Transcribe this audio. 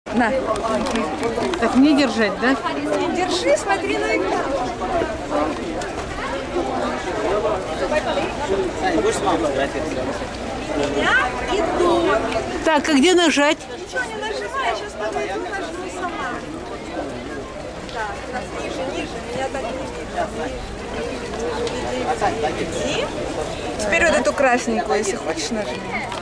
На. Так не держать, да? Держи, смотри на экран. Я иду. Так, а где нажать? Ничего не нажимай, сейчас подойду, нажму сама. Так, нас ниже, меня так не видно. Иди. Теперь вот эту красненькую, если хочешь, нажми.